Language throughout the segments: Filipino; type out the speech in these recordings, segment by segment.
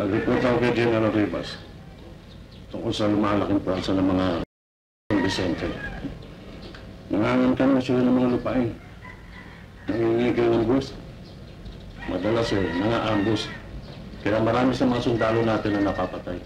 Nag-report ako kay General Rivas tungkol sa lumalaking pransa ng mga Vicente. Nangangankan na sila ng mga lupain. Nangingigil ng bus. Madalas nangaambus. Kaya marami sa mga sundalo natin na napapatay.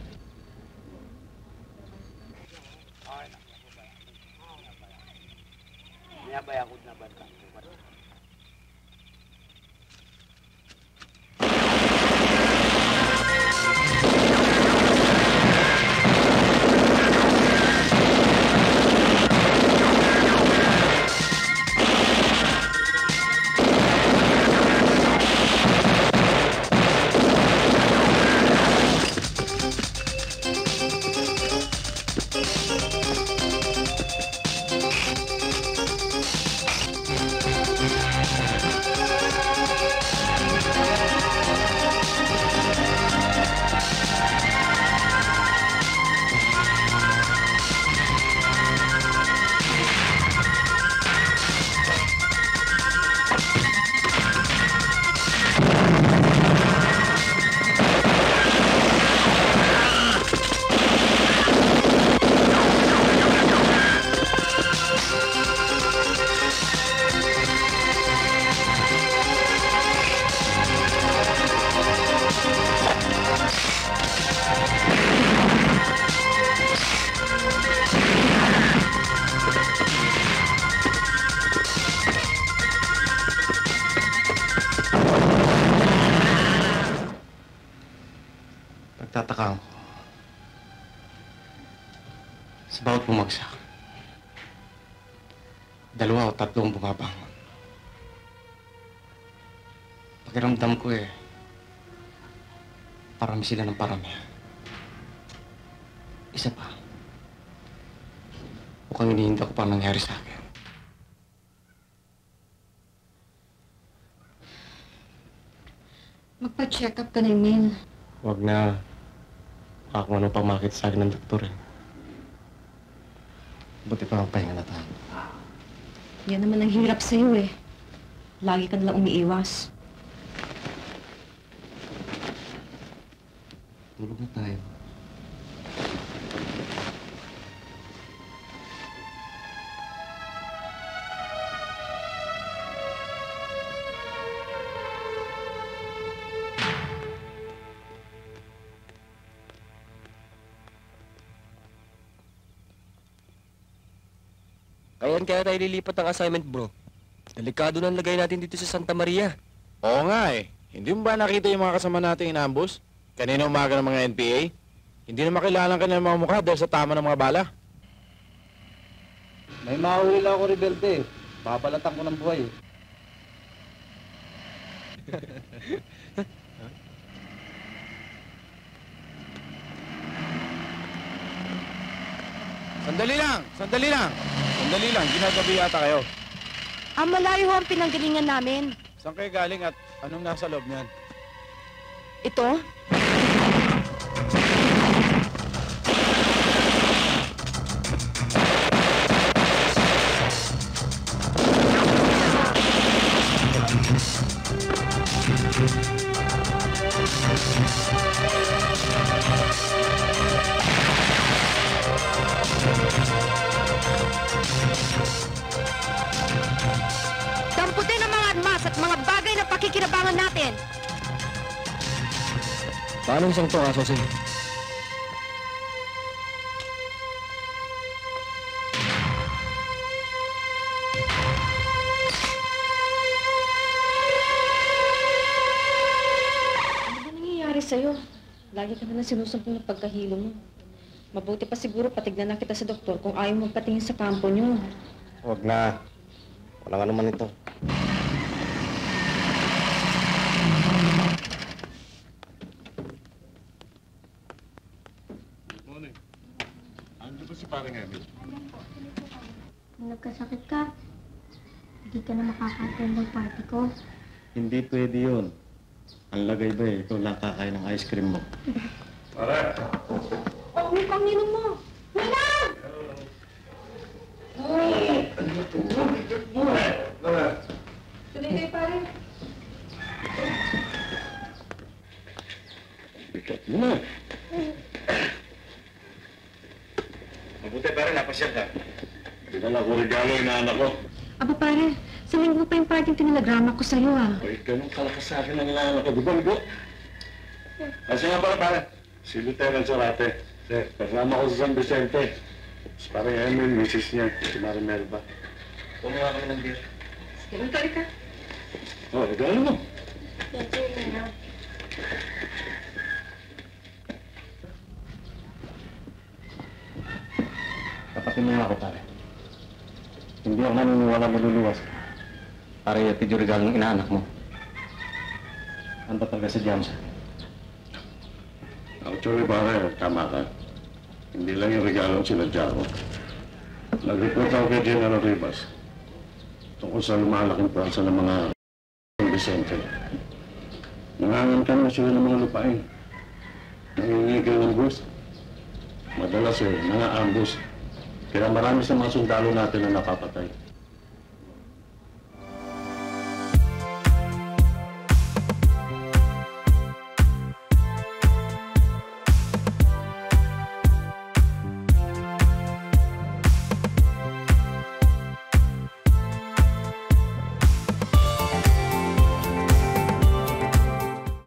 Nagtataka ako. Sa bawat bumagsak, 2 o 3 bumabangon. Pakiramdam ko parami sila ng parami. Isa pa, mukhang inihinda ko pa nangyari sa akin. Magpa-check up ka na, Emil. Huwag na. Baka kung ano pang makita sa akin ng doktor Buti pa ang pahinga na tayo. Yan naman ang hirap sa'yo Lagi ka nalang umiiwas. Tulog na tayo. Kaya tayo lilipat ng assignment, bro. Delikado na ang lagay natin dito sa Santa Maria. Oo nga Hindi mo ba nakita yung mga kasama nating inambus? Kanina umaga ng mga NPA? Hindi na makilala ang kanilang mga mukha dahil sa tama ng mga bala. May mahuli lang ako, Rebelde. Papalatan ko ng buhay Sandali lang! Sandali lang! Sandali lang, ginagabi yata kayo. Malayo ho ang pinanggalingan namin. Saan kayo galing at anong nasa loob niyan? Ito? Damputin ang mga armas at mga bagay na pakikinabangan natin. Paano isang to, Asosin? Ano ba nangyayari sa'yo? Lagi ka na lang sinusumpong ng pagkahilo mo. Mabuti pa siguro patignan na kita sa doktor kung ayaw magpatingin sa kampo niyo. Huwag na. Walang ano man ito. Morning. Ando ba si Paring Emil? Kung nagkasakit ka, hindi ka na makaka-attend ng party ko. Hindi pwede yun. Ang lagay ba ito lang kakain ng ice cream mo. Pare! Oh, may panginom mo! Ninang! Tuloy kayo, pare. Yun na. Mabuti pare, napasyal ka. Dinala ko regalo yung anak ko. Aba pare, sa linggo pa yung parting tinilagrama ko sa'yo ah. Ay, ganun kalakas sa akin ang anak ko. Di ba, Ligo? Kasi nga pala, pare. Si Lieutenant Sorate. Kasama ko sa San Vicente. Si parang Emil, misis niya. Si Marimel ba? Kumuha kami ng beer. Sige, magkali ka. Oh, regalo mo. Tapatin mo nga ako pare. Hindi ako naniniwala maluluwas. Pare, yatid yung regalo ng inaanak mo. Ano ba talaga si Jamsa? Actually, pare, tama ka. Hindi lang yung regalo ang sinadya ko. Nag-report ako kay General Rivas tungkol sa lumalaking pransa ng mga San Vicente. Nangangamkan na sila ng mga lupain. Nangingi kayo ng bus. Madalas mga ambush. Kaya marami sa mga sundalo natin na nakapatay.